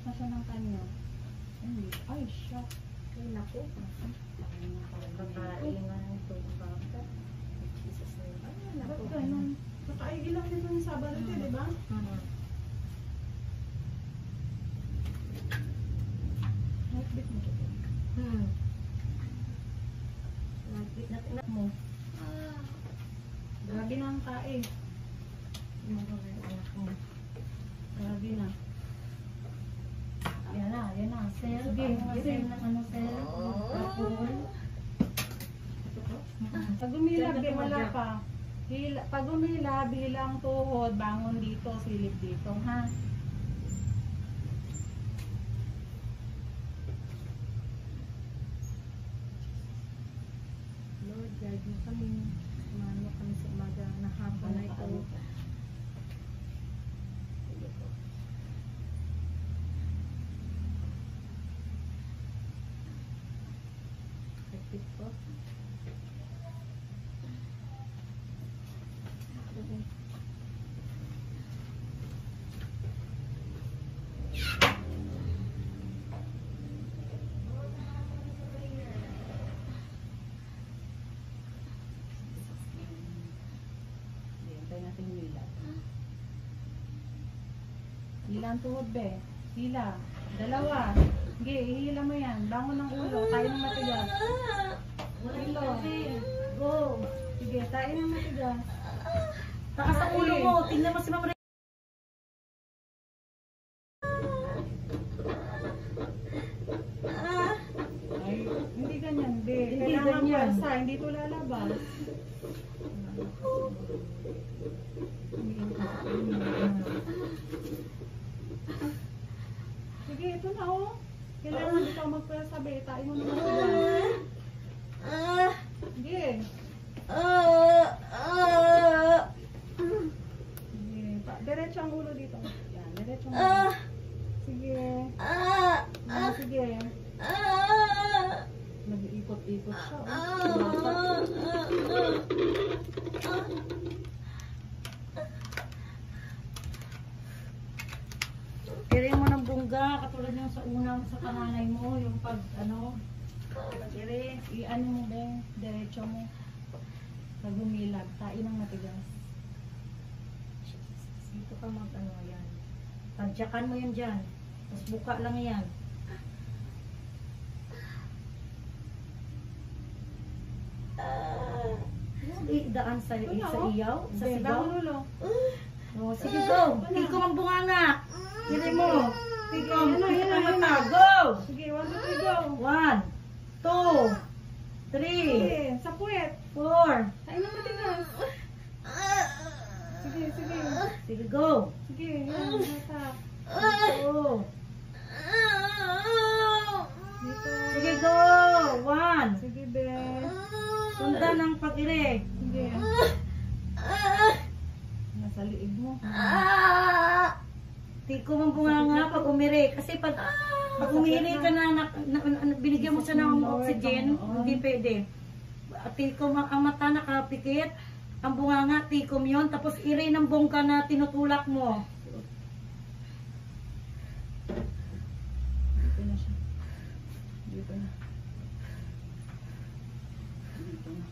na siya ng kanya. Hindi. Ay, shock. Ay, naku. Babae nga ito. Jesus name. Ay, naku. Ba't ganun? Kakaigi lang dito yung Sabado, di ba? Heartbeat mo dito. Heartbeat na tinak mo. Grabe na ang tae. Yung anak mo. Grabe na. Yan na. Sel. Sige, Sel ng ano, Sel. Pag umilab, wala pa. Pag umilab, bilang tuhod, bangon dito, silip dito, ha? Lord, guide mo kami. Sumano kami sa umaga na hapon na ito. Heartbeat ko. Hintay natin yung hila. Hila ang tuhod, be. Hila. Dalawa. Sige, ihila mo yan. Bangon ng ulo. Tayo ng matigas. Ulo. Go. Sige, tayo ng matigas. Taas ang ulo mo. Tingnan mo si Mama. Ay, hindi ganyan, be. Hindi Kailangan ganyan. pwersa, hindi ito lalabas. Sige, ito na, oh. Kailangan dito magpwersa, be. Tayo mo naman sila. Sige. Sige. Diretso ang ulo dito. Yan, diretso ang ulo. Sige. Sige. Nag-iikot-ikot siya. Kailangan mo ng bungga, katulad yung sa unang sa panganay mo, yung pag, ano, pag-iri. I-ano mo ba? Diretso mo. Pag humilag, tayo ng matigas. Dito ka mag, ano, yan. Tadyakan mo yan dyan. Tapos buka lang yan. Idaan sa iyaw, sa Be, sigaw. bangon ulo. Oh, sige, go. Tiko ang bunganga. Kiri mo. Tiko, Yan na, ang yan na. mata. Go! Sige, 1, 2, 3, go. 1, 2, 3, Sige, sa puwet. 4. Tayo ng matigas. Sige, sige. Sige, go. Sige, yan, mata. Go. Dito. Sige, go. 1. Sige, be. Sundan ng pag-iri. Sige. Nasa liig mo. Tiko mong bunganga pag umiri. Kasi pag umiri ka na, binigyan mo siya ng oxygen, hindi pwede. Tiko ang mata nakapikit, ang bunganga, tikom yun, tapos iri ng bongka na tinutulak mo. Dito na siya. Dito na. Dito na.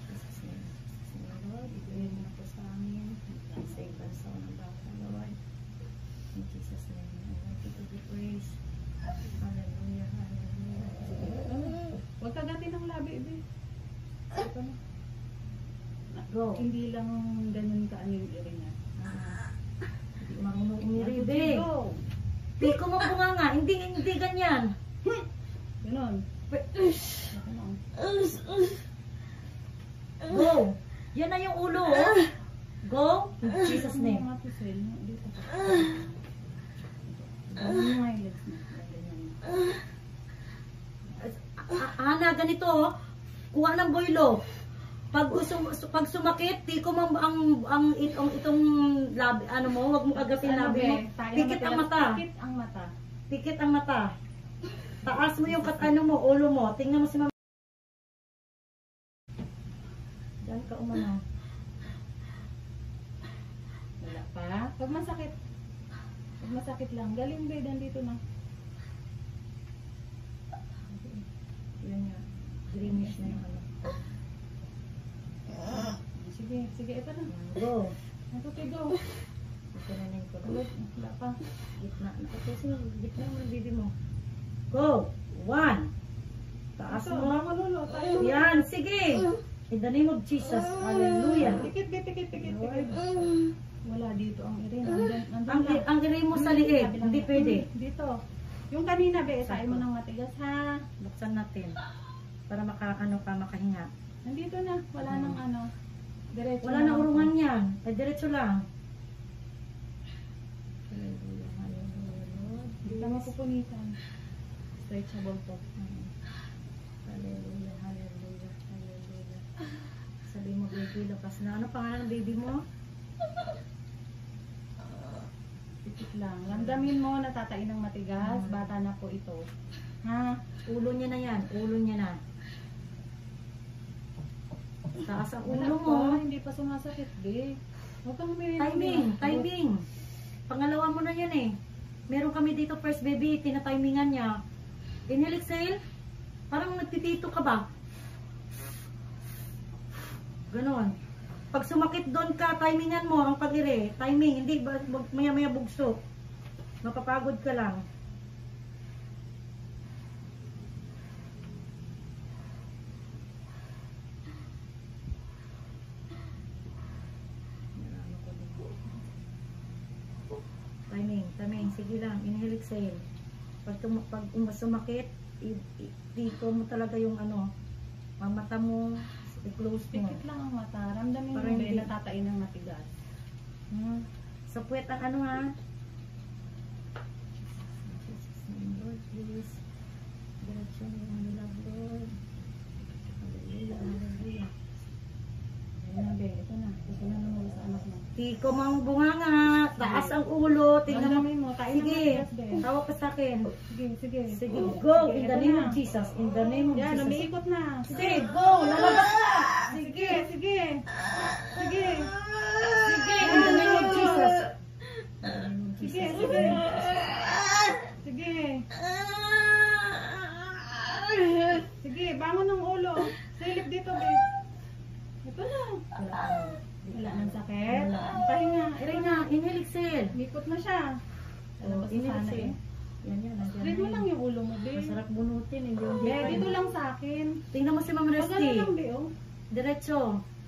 Lord, ibigay mo na po sa amin. Save us sa unang bata, Lord. In Jesus' name, I want you to be praised. Hallelujah, hallelujah. Huwag kagatin ng labi, be. Ito na. Go. Hindi lang ganun ka ano yung iri niya. Hindi marunong umiri, Sige, be. go. Tiko mo bunganga, hindi ganyan. Ganun. Ganun. Go. Yan na yung ulo, oh. Go. In Jesus' name. Mga tusel, dito ka. Ganun yung eyelids mo. Ganyan. Ana, ganito, oh. Kuha ng boylo. Pag sumakit, tiko mo itong labi, ano mo, wag mo agatin labi mo. Pikit ang mata. Pikit ang mata. Pikit ang mata. Taas mo yung ano mo, ulo mo. Tingnan mo si Mama. Diyan ka umano. Wala pa. Pag masakit lang. Galing, be, dito na. Sige, ito na. Go. Natutigo. Ikunanin ko na. Wala pa. Gitna. Kasi gitna mo ng baby mo. Go. 1. Taas Ito, mo. bango lolo. Tayo. Yan. Sige. In the name of Jesus. Hallelujah. Tikit. Wala dito ang irin. Nandun Ang, lang. ang rin mo sa liit. Hindi pwede. Dito. Yung kanina, be, isain mo ng matigas, ha? Buksan natin. Para makahinga. Nandito na. Wala nang ano. Diretso Wala na urungan yan. Ay, diretso lang. Hallelujah. Hallelujah. Hindi ka mapupunitan. Stretchable to. Hallelujah. Hallelujah. Hallelujah. Sabi mo, baby, lapas na. Ano pangalan ng baby mo? Tikit lang. Ramdamin mo, natatain ng matigas. Bata na po ito. Ha? Ulo niya na yan. Ulo niya na. Taas ang Wala ulo po. mo. Hindi pa sumasakit, be. Huwag kang humihingi. Timing. Pangalawa mo na yan eh. Meron kami dito first baby, tinatimingan niya. Inhale, exhale. Parang nagtitito ka ba? Ganon. Pag sumakit doon ka, timingan mo ang pag-ire. Timing, hindi maya-maya bugso. Mapapagod ka lang. Timing. Sige lang. Inhale, exhale. Pag sumakit, dito mo talaga yung ano, mata mo, i-close mo. Tikit lang ang mata. Ramdamin mo, Parang be, hindi. natatain ng matigas. Sa puwet ang ano ha? Jesus name, Lord, please. Diretso mo yung ano lang, Lord. Hallelujah, hallelujah. Ayun na, be. Ito na. Ito na naman sa anak mo. Tiko mang bunga nga. Taas ang ulo. Tingnan mo. Ramdamin mo. Tain ng Sige. matigas, be. Tawag ka sa akin. Sige. Sige, go. In the ito name na. of Jesus. In the name of Yan, Jesus. umiikot na. Sige, go. Lalabas na. Sige. Sige. In the name of Jesus. Sige, bangon ng ulo. Silip dito, be. Ito na. Wala nang sakit. Wala. Pahinga. Irina, inhale, exhale. Ikot na siya. Oh, Alabas na inhale, sana exhale. eh. Yan, nandiyan Spread mo na lang yun. yung ulo mo, be. Masarap bunutin. Hindi Be, dito lang sa akin. Tingnan mo si Ma'am Pag ano Resty. lang, be, oh. Diretso.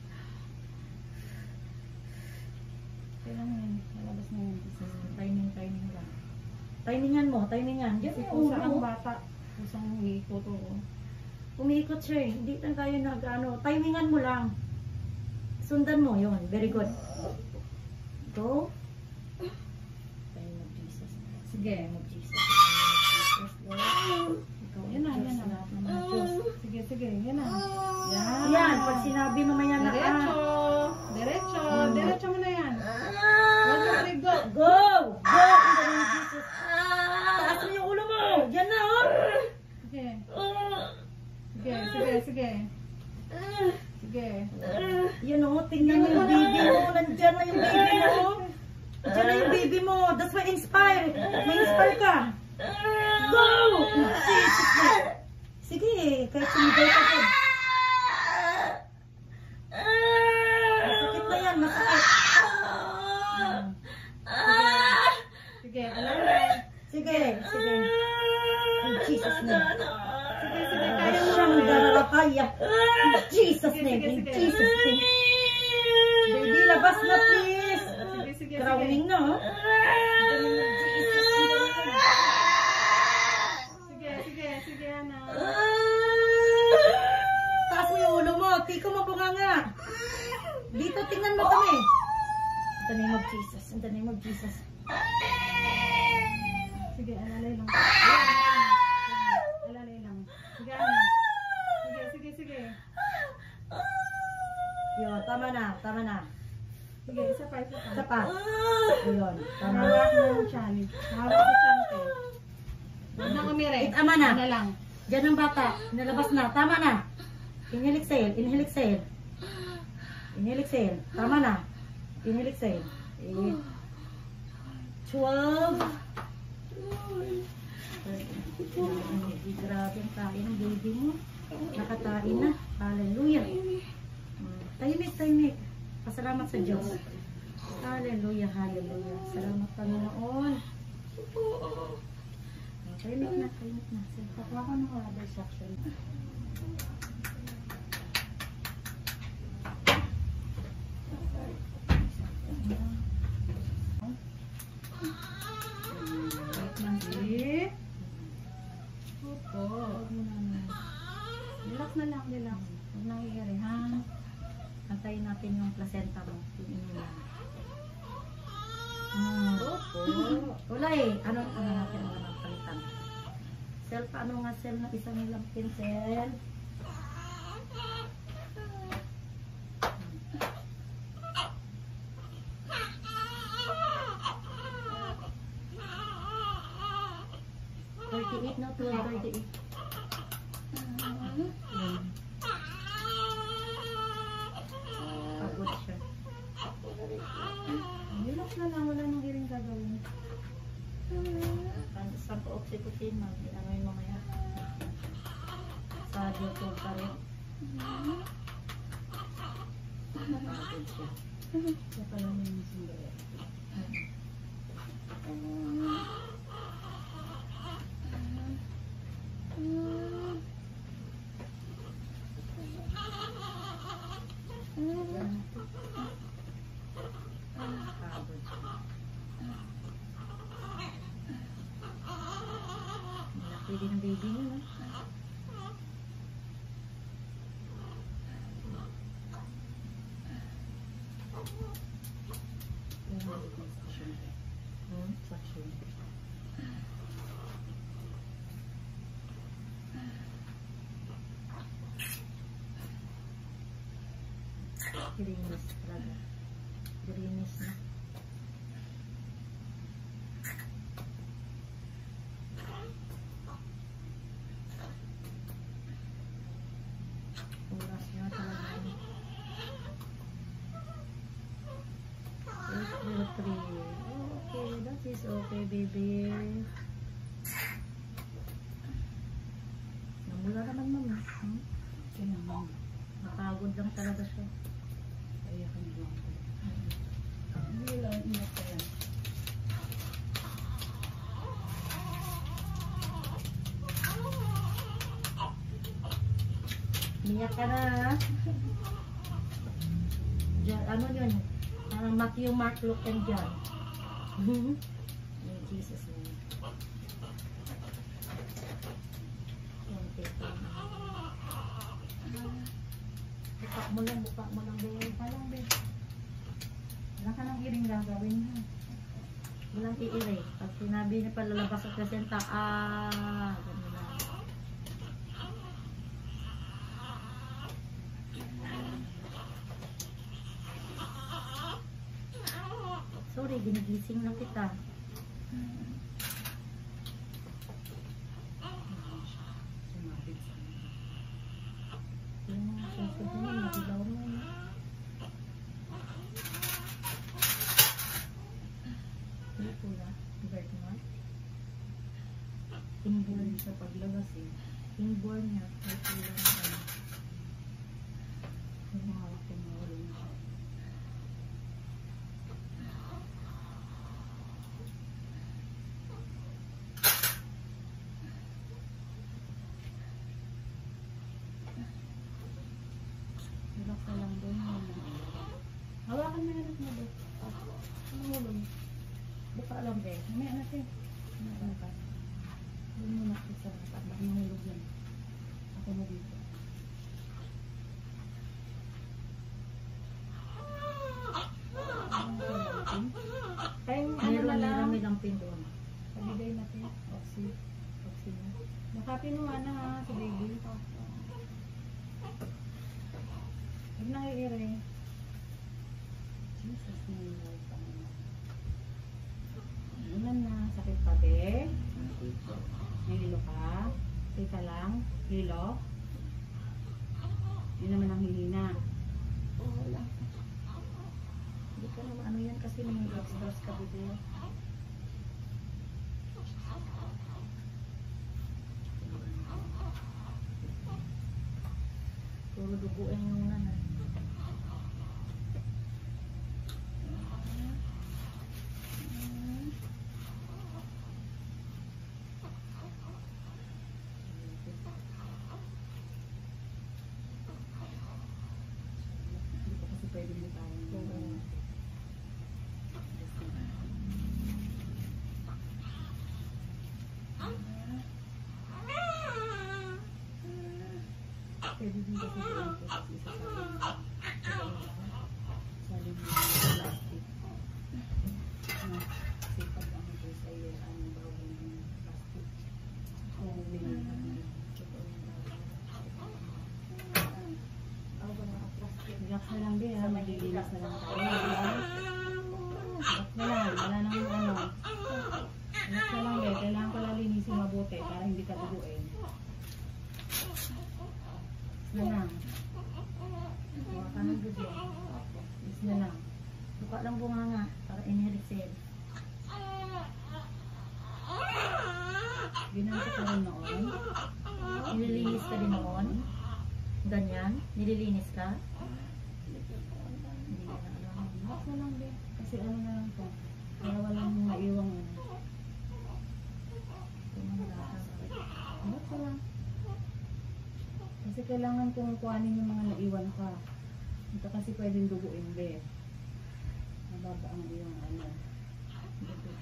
Kailan yan? Lalabas na yun. Timing lang. Timingan mo, timingan. Diyan Kasi yung kung saan ulo. bata, kusang iikot, oh. Umiikot siya eh. Hindi lang tayo nag-ano. Timingan mo lang. Sundan mo, yon. Very good. Go. Time of Jesus. Sige. Time of Jesus. Time of Jesus, Lord. Ikaw Yan na, ang yan Diyos, na. lahat ng mga Diyos. Sige, yan na. Yan. Yan, pag sinabi mamaya na Diretso mo na yan. Huwag mo ulit, go. Go! Go! In the name of Jesus. Taas mo yung ulo mo! Yan na, oh! Sige. Yan, oh, tingnan mo yung baby mo. Nandyan na yung baby mo. Nandyan na yung baby mo. That's why inspire. May inspire ka. Go! Sige, kahit sumigaw ka dyan. Masakit na yan, masakit. Sige, alam mo. Sige. In Jesus name. Sige, kaya mo. Siyang darapaya. In Jesus name. In Sige. Jesus name. Baby, labas na please. Sige. Crowning na, oh. Sige, anak. Taas mo yung ulo mo. Tiko mabunga nga. Dito, tingnan mo kami. In the name of Jesus. In the name of Jesus. Sige, alalay lang. Alalay lang. Sige, anak. Sige. Yun, tama na. Sige, isa pa. Isa pa. Ayun, tama. Hawak ng chan. Hawak sa chan ko. Huwag na umire. Tama na. Ano lang. Diyan ang bata. Nalabas na. Tama na. Inhale, exhale. Inhale, exhale. Inhale, exhale. Tama na. Inhale, exhale. 12. Grabe ang kain ng baby mo. Nakatain na. Hallelujah. Tahimik. Pasalamat sa Diyos. Hallelujah, hallelujah. Salamat Panginoon. Kainit na, kainit na. Pakuha ko ng rubber suction. Wait lang, Lee. Opo. Relax na lang, relax. Huwag nang iiri, ha? Antayin natin yung placenta mo. Yung inulan. Opo. Wala eh. Ano natin ang palitan? Cell, paano nga cell na isang ilang pinsel? No, 12:38. Pagod siya. Relax na lang, wala nang hiring gagawin. Saan po oxytocin, ma'am? Ano yung mamaya? Sa YouTube pa rin. Pagod siya. Ito pala yung sundalo. Pagod siya. Malaki din ang baby niya, no? Suction. Grinis talaga. Grinis na. Oras niya talaga. 8:03. Okay, that is okay, baby. Namula naman, mama. Okay naman. Napagod lang talaga siya. Kaya ka na lang. Hindi lang, ingat ka yan. Niyak ka na, ha? Diyan, ano yun? Parang Matthew, Mark, Luke, and John. In Jesus' name. Buka mo lang, babe. Palang, be. Wala ka nang hiring gagawin, ha? Walang iire. Pag sinabi niya palalabas sa placenta, ganun lang. Sorry, ginigising lang kita. Sumabit sa amin. Yung mga susunod mo, nagilaw mo. Hindi pula. Birthmark. Inborn sa paglabas, eh. Inborn niya. May pula na ano. Yung mga hawak ko mawala na siya. Relax ka lang doon. Hawakan mo na lang mo doon. Tumulong. Buka lang, be. Mamaya natin. Ano ka? Doon mo nakita sa rapat. Baka mahulog yan. Ako mo dito. Ay, ano na lang. May lampin doon. Pabigay natin. Oxy. Oxy na. Nakapinuha na ha, si baby. Huwag nang iire. Jesus name, Lord. Ulan na. Sakit pa, be. May hilo ka. Teka lang. Hilo. Yun naman ang hihina. Wala. Hindi ka naman ano yan kasi may extras ka bebe. Puro duguin yung una na. Pwede din kasi doon po kasi sa saling plastic. Kasi pag ano po sa iyo, ano bawal yung plastic. Kung binigyan mo. Relax na lang din ha, maglilinis na lang tayo. Relax na lang, wala nang ano. Relax na lang din, kailangan ko lang linisin mabuti para hindi ka duguin. Na lang. Huwag ka ng gusto. Is na lang. Buka lang bunganga para inirisel. Ginamit ko rin noon. Nililinis ka din noon? Ganyan? Nililinis ka? Hindi na alam. Relax na lang din. Kasi ano na lang po. Kaya walang maiwang ano. Relax na lang. Kasi kailangan kong kuhanin yung mga naiwan ka. Ito kasi pwedeng duguin din. Mababa ang iyong ano. Dugo.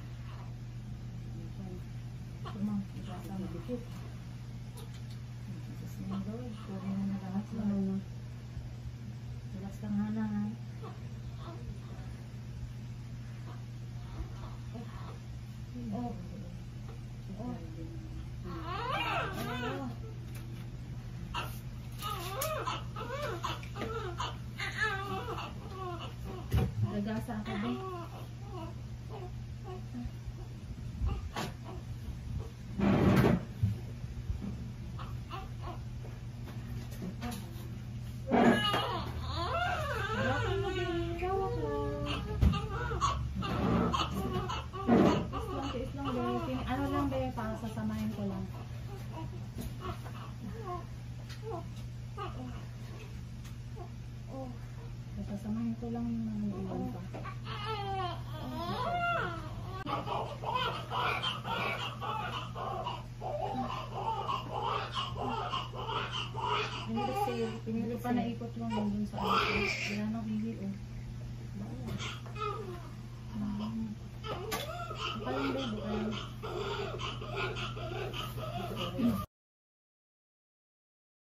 Tumang, Isasama dikit. Jesus name Lord, puri na lahat Relax na Lord. lang. Relax lang hana ha. Oh. Oh. Nagasa ako din. Harapan mo din. Ikaw ako. Tiis lang, be. Ano lang, be. Para sasamahin ko lang. Sasamahin ko lang yung mga iwan pa. Pinirisel, Hindi pa pinirisel. naikot lang yun dun sa ano. Wala nang hihil, oh. Buka lang, be. Buka lang.